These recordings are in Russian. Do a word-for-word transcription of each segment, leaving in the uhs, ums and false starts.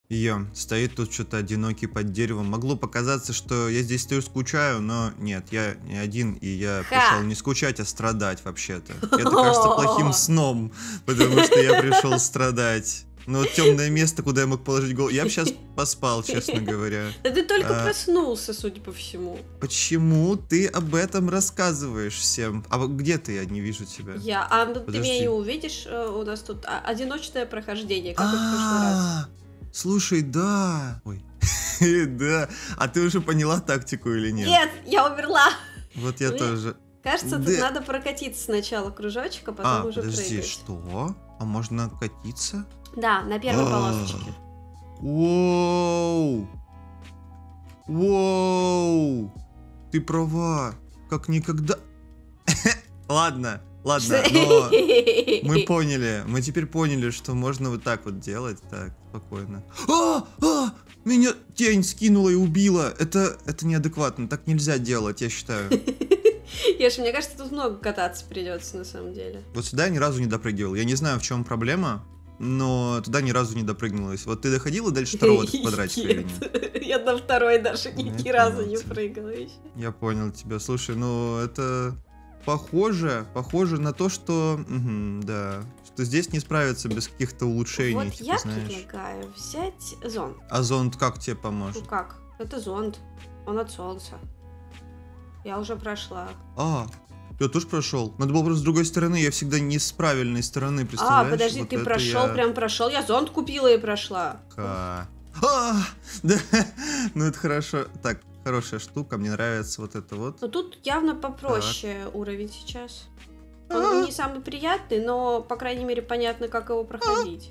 Ее стоит тут что-то одинокий под деревом. Могло показаться, что я здесь стою скучаю, но нет, я не один, и я Ха! пришел не скучать, а страдать вообще-то. Это кажется плохим сном, потому что я пришел страдать. Но вот темное место, куда я мог положить голову. Я бы сейчас поспал, честно говоря. Да ты только А, проснулся, судя по всему. Почему ты об этом рассказываешь всем? А вот где ты? Я не вижу тебя. Я, а ну, ты Подожди. меня не увидишь, э, у нас тут а, одиночное прохождение, как и в прошлый раз. А, слушай, да. Ой. Да. А ты уже поняла тактику или нет? Нет, я умерла. Вот я Мне тоже. Кажется, тут Да. надо прокатиться сначала кружочек, а потом А, уже подожди, прыгать. что? А можно катиться? Да, на первой А. полосочке. Воу! Воу! Ты права, как никогда. Ладно, ладно, но мы поняли, мы теперь поняли, что можно вот так вот делать, так, спокойно. А, а, меня тень скинула и убила. Это, это неадекватно, так нельзя делать, я считаю. Еш, мне кажется, тут много кататься придется на самом деле. Вот сюда я ни разу не допрыгивал. Я не знаю, в чем проблема, но туда ни разу не допрыгнулась. Вот ты доходила дальше второго квадратика или нет? Я на второй даже ни, Я ни разу понял не тебя. прыгала еще. Я понял тебя. Слушай, ну это похоже, похоже на то, что, мгм, да, что здесь не справиться без каких-то улучшений, Вот типа, я знаешь. предлагаю взять зонт. А зонд как тебе Ну поможет? как? Это зонт. Он от солнца. Я уже прошла. А, я тоже прошел. Надо было просто с другой стороны. Я всегда не с правильной стороны, А, представляешь? подожди, Вот ты это прошел, я- прям прошел. Я зонт купила и прошла. Ка. А, да, ну это хорошо. Так, хорошая штука, мне нравится вот это вот. Но тут явно попроще уровень сейчас. Он не самый приятный, но, по крайней мере, понятно, как его проходить.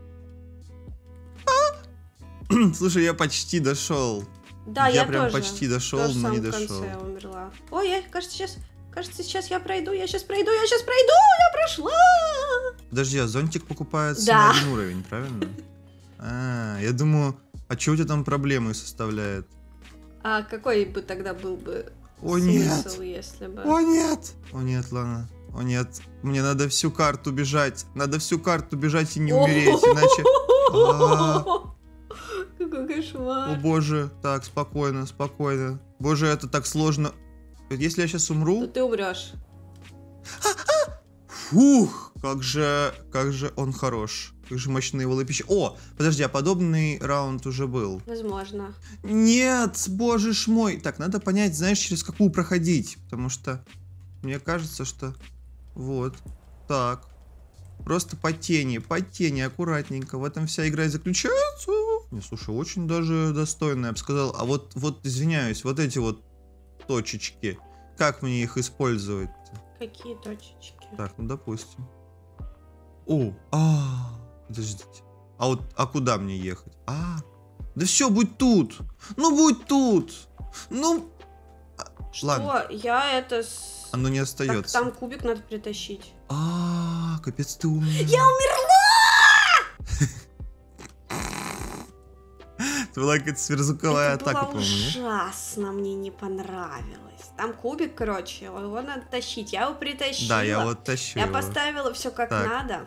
Слушай, я почти дошел. Да, я я, прям тоже. почти дошел, Тоже в но не самом дошел. конце умерла. Ой, я, кажется, сейчас, кажется, сейчас я пройду, я сейчас пройду, я сейчас пройду, я прошла! Подожди, а зонтик покупается Да. на один уровень, правильно? А, я думаю, а что у тебя там проблемы составляет? А какой бы тогда был бы О нет! смысл, если бы... О нет! О нет, ладно. О нет, мне надо всю карту бежать. Надо всю карту бежать и не умереть, иначе... А. Какой О кошмар. боже, так, спокойно, спокойно. Боже, это так сложно. Если я сейчас То умру... ты умрешь. Фух, как же, как же он хорош. Как же мощные его лапища. О, подожди, а подобный раунд уже был. Возможно. Нет, боже ж мой. Так, надо понять, знаешь, через какую проходить. Потому что мне кажется, что... Вот. Так. Просто по тени, по тени, аккуратненько. В этом вся игра и заключается. Не, слушай, очень даже достойно, я бы сказал. А вот, вот, извиняюсь, вот эти вот точечки. Как мне их использовать? Какие точечки? Так, ну допустим. О, а, подождите. А вот, а куда мне ехать? А, да все, будь тут. Ну, будь тут. Ну, а, Что? ладно, Я это... С... оно не Так, остается. там кубик надо притащить. А, капец, ты умная. Я умерла! Это была какая-то сверхзвуковая Это атака, было по-моему, нет? ужасно, мне не понравилось. Там кубик, короче, его надо тащить. Я его притащила. Да, я вот тащу Я его. поставила все как Так. надо.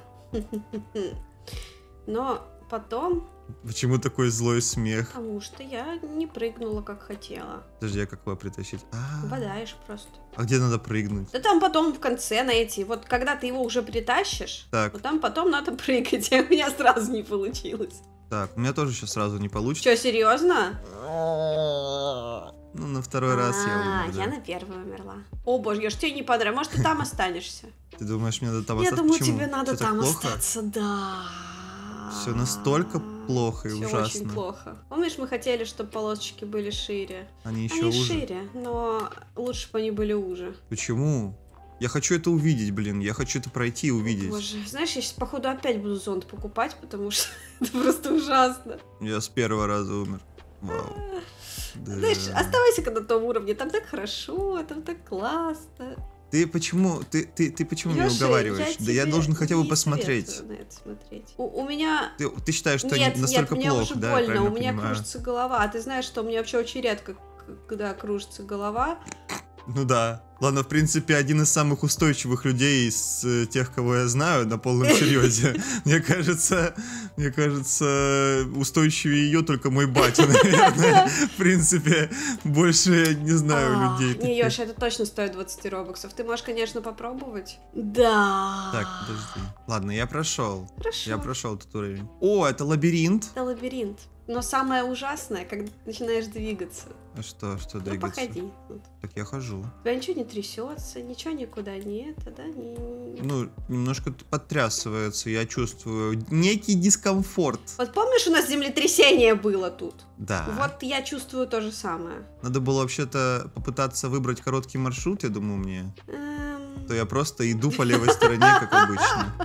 Но потом, Почему такой злой смех? потому что я не прыгнула, как хотела. Подожди, а как его притащить? А, Попадаешь просто. а где надо прыгнуть? Да там потом в конце на эти, вот когда ты его уже притащишь, Так, вот там потом надо прыгать, а у меня сразу не получилось. так, у меня тоже сейчас сразу не получится. Че, серьезно? Ну, на второй раз я А, умер, да. я на первой умерла. О боже, я ж тебе не понравилось. Может, ты там останешься? Ты думаешь, мне надо там Я остаться? думаю, Почему? тебе надо Всё так там плохо? остаться, да. Всё настолько плохо и Всё ужасно. очень плохо. Помнишь, мы хотели, чтобы полосочки были шире? Они еще Они уже. шире, но лучше бы они были уже. Почему? Я хочу это увидеть, блин. Я хочу это пройти и увидеть. Боже, знаешь, я сейчас, походу, опять буду зонт покупать, потому что это просто ужасно. Я с первого раза умер. Вау. Да. Знаешь, оставайся-ка на том уровне, там так хорошо, там так классно. Ты почему, ты, ты, ты почему меня Лёша, уговариваешь? Да я тебе должен хотя бы не посмотреть. советую на это смотреть. У, у меня... Ты, ты считаешь, что Нет, не настолько нет, мне плохо, уже да? Я больно, правильно у меня понимаю? кружится голова. А ты знаешь, что у меня вообще очень редко, к- когда кружится голова. Ну да. Ладно, в принципе, один из самых устойчивых людей из э, тех, кого я знаю, на полном серьезе. Мне кажется, мне кажется, устойчивее ее только мой батя, наверное. В принципе, больше я не знаю людей. Не, Ёша, это точно стоит двадцать робоксов. Ты можешь, конечно, попробовать. Да. Так, подожди. Ладно, я прошел. Хорошо. Я прошел этот уровень. О, это лабиринт. Это лабиринт. Но самое ужасное, когда ты начинаешь двигаться. А что, что Ну, двигаться? походи. Вот. Так я хожу. У тебя ничего не трясется, ничего никуда не это, да? Не... Ну, немножко подтрясывается, я чувствую некий дискомфорт. Вот помнишь, у нас землетрясение было тут? Да. Вот я чувствую то же самое. Надо было вообще-то попытаться выбрать короткий маршрут, я думаю, мне. Эм... То я просто иду по левой стороне, как обычно.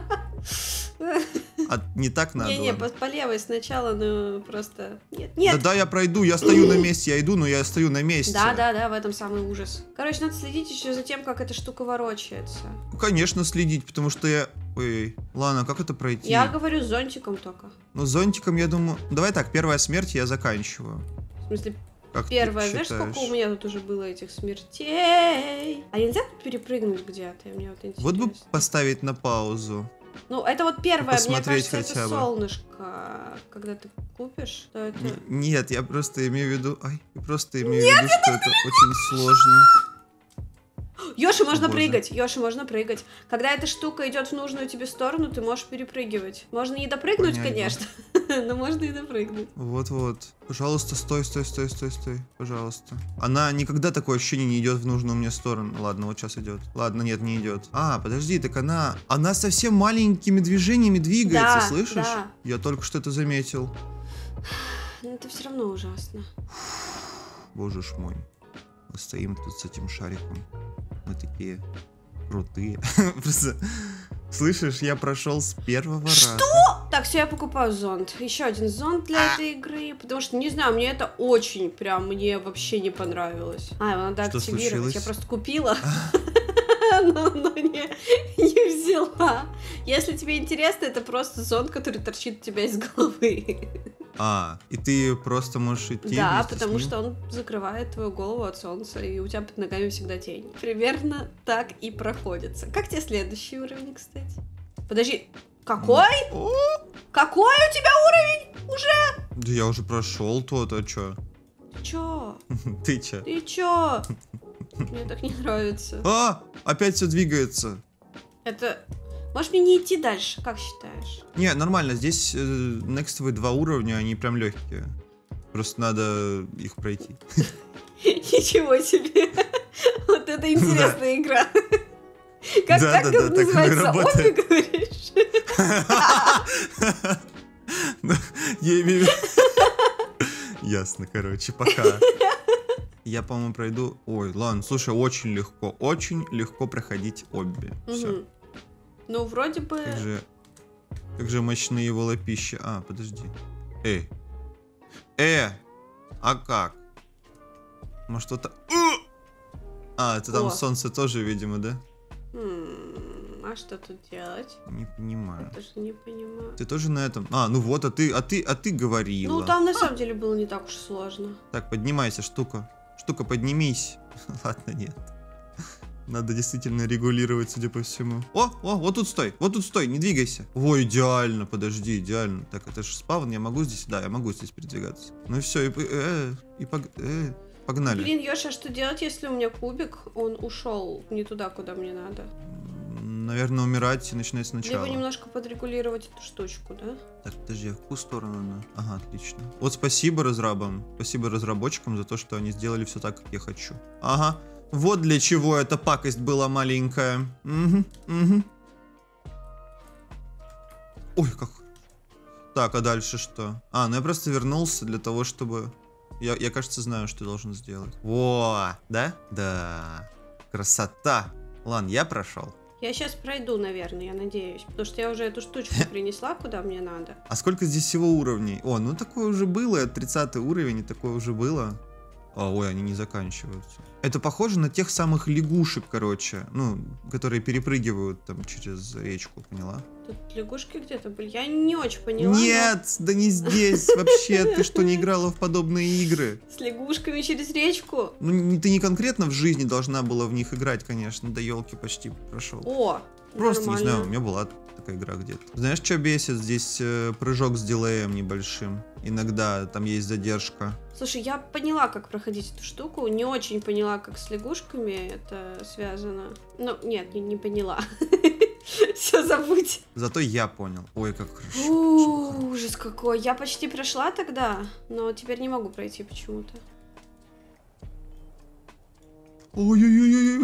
А не так надо. Не-не, по, по левой сначала, ну просто... Нет, нет. Да-да, я пройду, я стою на месте, я иду, но я стою на месте. Да-да-да, в этом самый ужас. Короче, надо следить еще за тем, как эта штука ворочается. Ну, конечно, следить, потому что я... Ой, ладно, как это пройти? Я говорю с зонтиком только. Ну, с зонтиком, я думаю... Давай так, первая смерть я заканчиваю. В смысле, Как первая, ты знаешь, считаешь? сколько у меня тут уже было этих смертей? А нельзя тут перепрыгнуть где-то? Мне вот интересно. Вот бы поставить на паузу. Ну, это вот первое, мне посмотреть кажется, хотя это бы. солнышко. Когда ты купишь, то это... Н- Нет, я просто имею в виду... Ай, я просто имею в виду, что это очень сложно. Ёши, можно Боже. прыгать, Ёши, можно прыгать. Когда эта штука идет в нужную тебе сторону, ты можешь перепрыгивать. Можно не допрыгнуть, Понятно. конечно, но можно и допрыгнуть. Вот-вот. Пожалуйста, стой, стой, стой, стой, стой. Пожалуйста. Она никогда такое ощущение не идет в нужную мне сторону. Ладно, вот сейчас идет. Ладно, нет, не идет. А, подожди, так она... Она совсем маленькими движениями двигается, Да, слышишь? да. Я только что это заметил. Но это все равно ужасно. Боже ж мой. Мы стоим тут с этим шариком. Мы такие крутые. Просто... Слышишь, я прошел с первого раза. Так, все, я покупаю зонт. Еще один зонт для этой игры. Потому что, не знаю, мне это очень прям, мне вообще не понравилось. А, его надо Что активировать. случилось? Я просто купила, но но не не взяла. Если тебе интересно, это просто зонт, который торчит у тебя из головы. А, и ты просто можешь идти Да, вместе с потому ним? что он закрывает твою голову от солнца, и у тебя под ногами всегда тень. Примерно так и проходится. Как тебе следующий уровень, кстати? Подожди, какой? О, Какой у тебя уровень уже? да я уже прошел тот, а чё? Ты чё? Ты чё? Ты чё? Мне так не нравится. А, опять все двигается. Это... Можешь мне не идти дальше, как считаешь? Не, нормально, здесь э, некстовые два уровня, они прям легкие. Просто надо их пройти. Ничего себе. Вот это интересная игра. Как Да, как да, да, это так оно и называется? Обе, работает. говоришь? Ну, я имею в виду... Ясно, короче, пока. Я, по-моему, пройду... Ой, ладно, слушай, очень легко. Очень легко проходить обе. Все. Мгм. Ну, вроде бы... Как же... Как же мощные его лапища. А, подожди. Эй. Э! А как? Может, что-то... А, это там О. солнце тоже, видимо, да? М, А что тут делать? Не понимаю. Я тоже не понимаю. Ты тоже на этом... А, ну вот, а ты, а ты, а ты говорила. Ну, там на самом деле было не так уж сложно. Так, поднимайся, штука. Штука, поднимись. Ладно, нет. Надо действительно регулировать, судя по всему. О, о, вот тут стой, вот тут стой, не двигайся. Ой, идеально, подожди, идеально. Так, это же спавн, я могу здесь, да, я могу здесь передвигаться. Ну и все, и, э, и пог- э, погнали. Блин, Ёша, а что делать, если у меня кубик, он ушел не туда, куда мне надо? Наверное, умирать и начинать сначала. Либо немножко подрегулировать эту штучку, да? Так, подожди, а в какую сторону она? Ага, отлично. Вот спасибо разрабам, спасибо разработчикам за то, что они сделали все так, как я хочу. Ага. Вот для чего эта пакость была маленькая. Угу, угу. Ой, как... Так, а дальше что? А, ну я просто вернулся для того, чтобы... Я, я кажется, знаю, что должен сделать. Во, да? Да. Красота. Ладно, я прошел. Я сейчас пройду, наверное, я надеюсь. Потому что я уже эту штучку принесла, куда мне надо. А сколько здесь всего уровней? О, ну такое уже было, тридцатый уровень, и такое уже было. А, ой, они не заканчиваются. Это похоже на тех самых лягушек, короче. Ну, которые перепрыгивают там через речку, поняла? Тут лягушки где-то были. Я не очень поняла. Нет, но... да не здесь. Вообще, ты что, не играла в подобные игры? С лягушками через речку? Ну, не- ты не конкретно в жизни должна была в них играть, конечно. До елки почти прошел. О, Просто, нормально. не знаю, у меня была такая игра где-то. Знаешь, что бесит? Здесь э, прыжок с дилеем небольшим. Иногда там есть задержка. Слушай, я поняла, как проходить эту штуку. Не очень поняла, как с лягушками это связано. Ну, нет, не, не поняла. Все, забудь. Зато я понял. Ой, как хорошо. Фу, ужас какой. Я почти прошла тогда, но теперь не могу пройти почему-то. Ой-ой-ой-ой.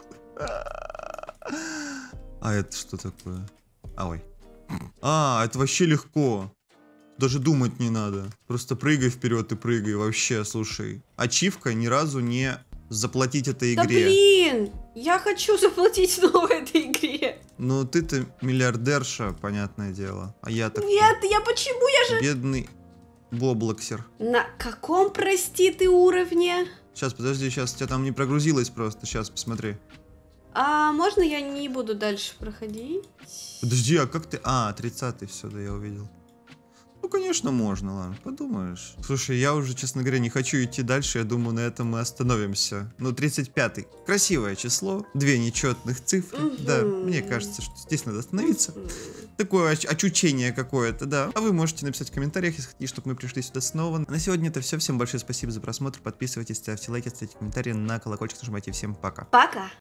А это что такое? А, ой. А, это вообще легко. Даже думать не надо. Просто прыгай вперед и прыгай. Вообще, слушай. Ачивка ни разу не заплатить этой Да игре. блин! Я хочу заплатить снова этой игре. Ну, ты-то миллиардерша, понятное дело. А я так Нет, я почему? Я же... бедный боблоксер. На каком, прости ты, уровне? Сейчас, подожди, сейчас у тебя там не прогрузилось просто. Сейчас, посмотри. А можно я не буду дальше проходить? Подожди, а как ты... А, тридцатый, все, да, я увидел. Ну, конечно, можно, ладно, подумаешь. Слушай, я уже, честно говоря, не хочу идти дальше, я думаю, на этом мы остановимся. Ну, тридцать пятый. Красивое число, две нечетных цифры. Мгм. Да, мне кажется, что здесь надо остановиться. М. Такое оч- очучение какое-то, да. А вы можете написать в комментариях, если хотите, чтобы мы пришли сюда снова. На сегодня это все. Всем большое спасибо за просмотр. Подписывайтесь, ставьте лайки, ставьте комментарии, на колокольчик нажимайте. Всем пока. Пока.